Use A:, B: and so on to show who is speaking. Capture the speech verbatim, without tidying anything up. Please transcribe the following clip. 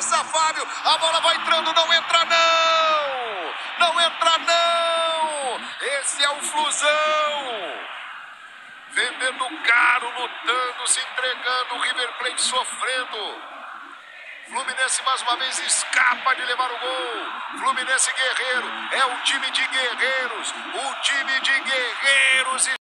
A: passa Fábio, a bola vai entrando, não entra não! Não entra não! Esse é o Flusão! Vendendo caro, lutando, se entregando, o River Plate sofrendo. Fluminense mais uma vez escapa de levar o gol. Fluminense guerreiro, é o time de guerreiros, o time de guerreiros.